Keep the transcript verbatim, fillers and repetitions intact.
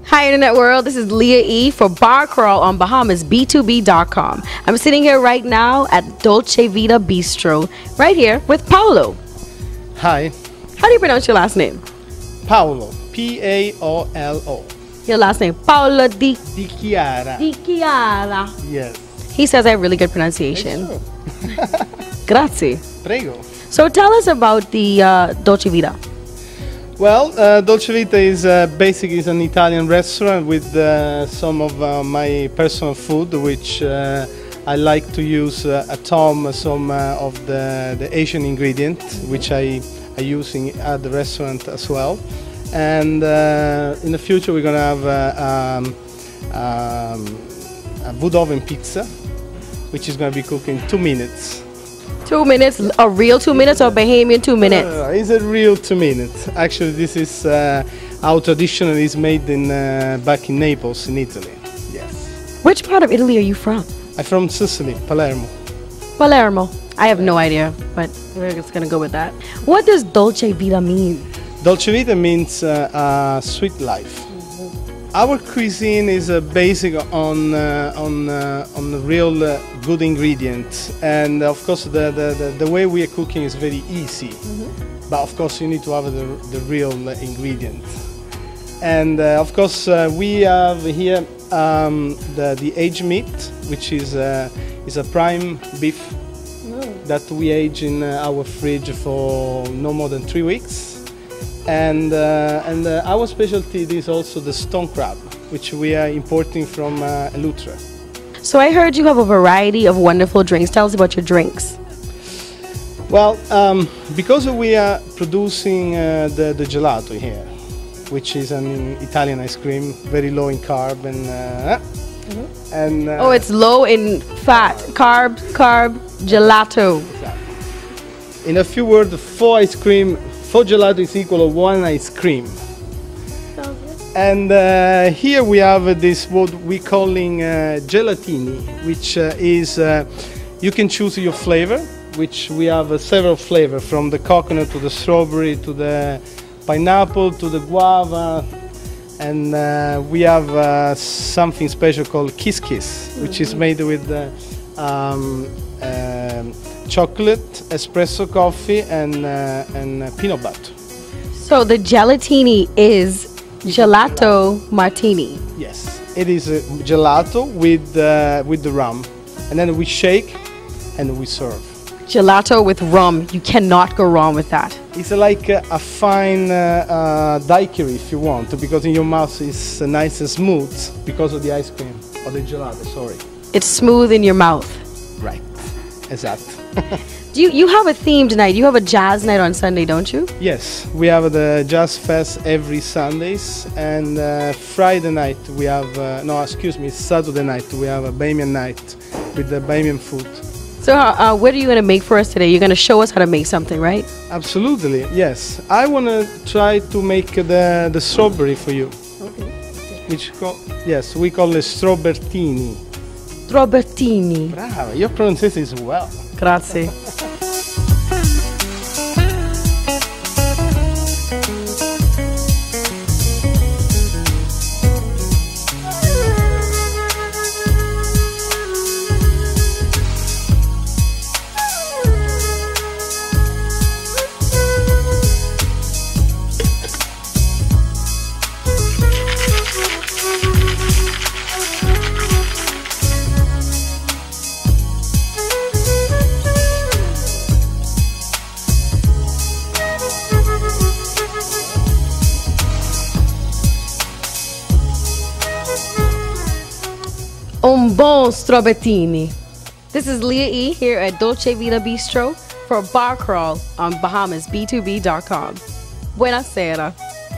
Hi Internet World, this is Leah E for Bar Crawl on Bahamas B two B dot com. I'm sitting here right now at Dolcevita Bistro, right here with Paolo. Hi. How do you pronounce your last name? Paolo, P A O L O. Your last name, Paolo Di, Di Chiara. Di Chiara. Yes. He says I have really good pronunciation. Grazie. Prego. So tell us about the uh, Dolcevita. Well, uh, Dolcevita is uh, basically is an Italian restaurant with uh, some of uh, my personal food, which uh, I like to use uh, at home. Some uh, of the, the Asian ingredient, which I I use in, at the restaurant as well. And uh, in the future, we're gonna have uh, um, um, a wood oven pizza, which is gonna be cooked in two minutes. Two minutes, a real two minutes or Bahamian two minutes? Uh, it's a real two minutes. Actually, this is uh, how traditionally is made in uh, back in Naples, in Italy. Yes. Which part of Italy are you from? I'm from Sicily, Palermo. Palermo. I have no idea, but we're just gonna go with that. What does Dolcevita mean? Dolcevita means uh, uh, sweet life. Our cuisine is uh, based on uh, on uh, on the real uh, good ingredients, and of course the, the, the, the way we are cooking is very easy. Mm-hmm. But of course you need to have the, the real uh, ingredient. And uh, of course uh, we have here um, the the aged meat, which is uh, is a prime beef mm. that we age in uh, our fridge for no more than three weeks. And uh, and uh, our specialty is also the stone crab, which we are importing from uh, Elutra. So I heard you have a variety of wonderful drinks. Tell us about your drinks. Well, um, because we are producing uh, the, the gelato here, which is an Italian ice cream, very low in carb and uh, mm-hmm. and uh, oh, it's low in fat, carb, carb, gelato. Exactly. In a few words, four ice cream. Four gelato is equal to one ice cream. And uh, here we have this what we calling uh, gelatini, which uh, is uh, you can choose your flavor, which we have uh, several flavors from the coconut to the strawberry to the pineapple to the guava, and uh, we have uh, something special called kiss kiss, mm-hmm. which is made with uh, um, um, chocolate, espresso coffee, and uh, and uh, peanut butter. So the gelatini is gelato, gelato martini. Yes, it is a gelato with uh, with the rum, and then we shake and we serve. Gelato with rum, you cannot go wrong with that. It's like a, a fine uh, uh, daiquiri if you want, because in your mouth it's uh, nice and smooth because of the ice cream or the gelato. Sorry. It's smooth in your mouth. Right. Exactly. Do you, you have a theme tonight? You have a jazz night on Sunday, don't you? Yes, we have the Jazz Fest every Sundays, and uh, Friday night we have, uh, no, excuse me, Saturday night we have a Bahamian night with the Bahamian food. So uh, what are you going to make for us today? You're going to show us how to make something, right? Absolutely, yes. I want to try to make the, the strawberry for you. Okay. Which, call, yes, we call it Strawbertini. Strawbertini. Brava, your pronunciation is well. Grazie. Un bon Strawbertini. This is Leah E here at Dolcevita Bistro for Bar Crawl on Bahamas B two B dot com. Buonasera.